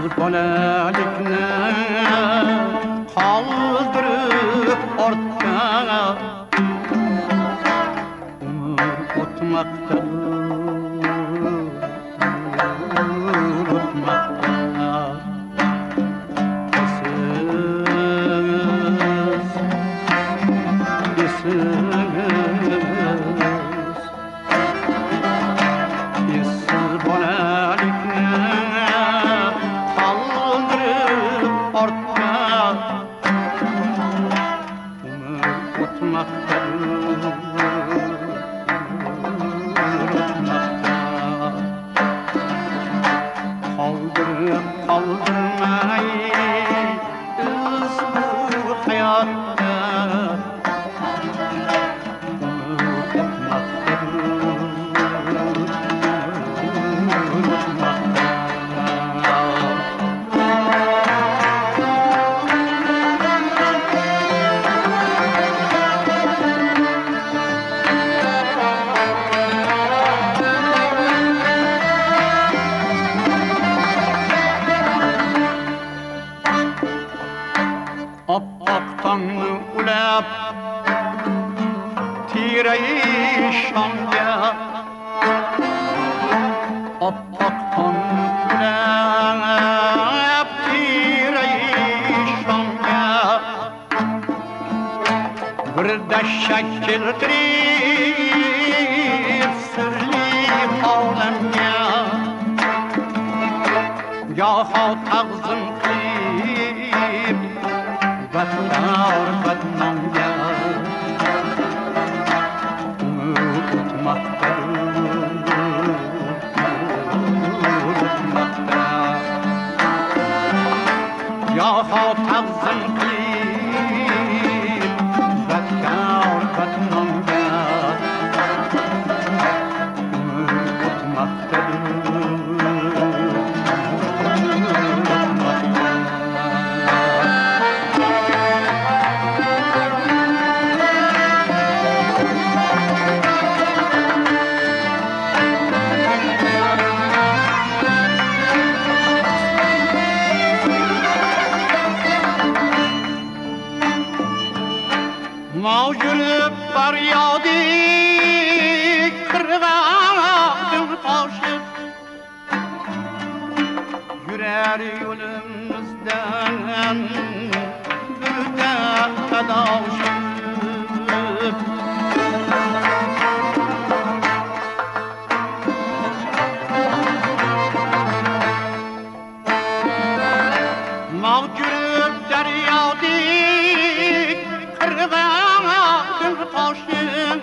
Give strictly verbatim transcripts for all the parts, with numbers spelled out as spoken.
bolalikni qoldirib ortga umr o'tmoqda o'tmoqda شكل قريب سرلي حولنا يا خاط أغزم قريب بدنار بدنام يا وموت مقتل وموت مقتل يا خاط أغزم قريب موجود فریادی کردم عاشق yürer yolumuzdan büte adaşıp mağcurup deryadik kırgın taşıp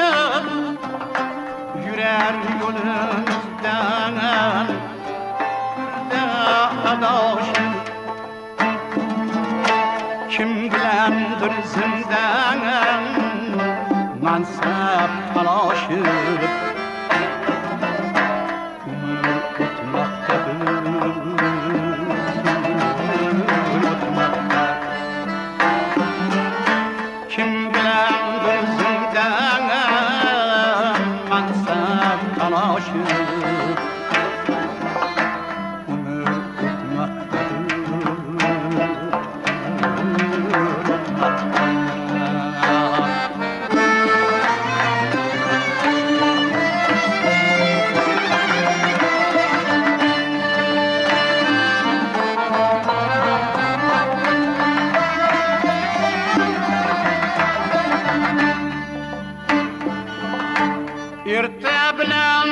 yürer yolumuzdan adaşım kim bilendir zindan mansap talaşıp ömür o'tmoqdadir o'tmoqda kim bilendir zindan mansap talaşıp erta bilan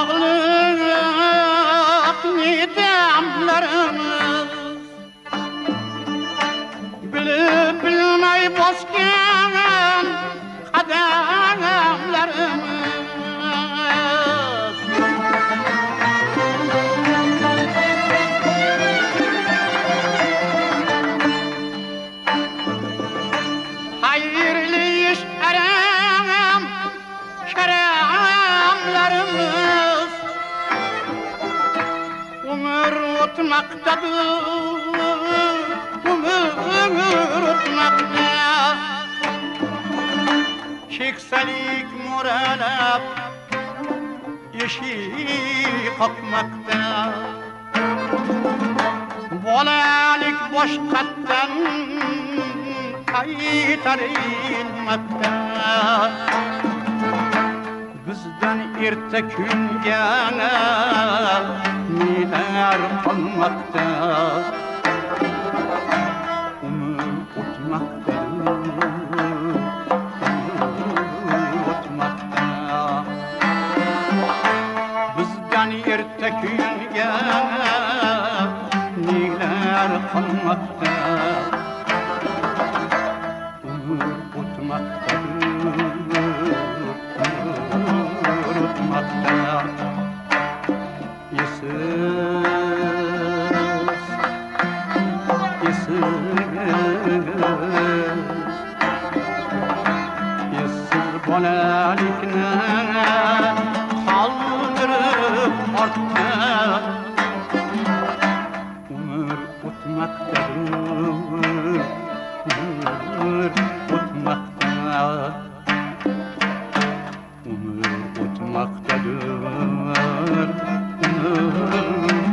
bog'liq nedamlarimiz bilib bilmay bosgan qadamlarimiz xayrli ish aram karamlarimiz umr o'tmoqdadir umr o'tmoqda keksalik mo'ralab eshik qoqmoqda bolalik boshqatdan qaytarilmoqda. Bizdan erta kunga nelar qolmoqda. Umr o'tmoqda, o'tmoqda. Bizdan erta kunga nelar qolmoqda. Umr o'tmoqda, o'tmoqda. Esiz, esiz, esiz bolalikni qoldirib ortda. Umr o'tmoqdadir, umr o'tmoqda. Umr o'tmoqdadir, umr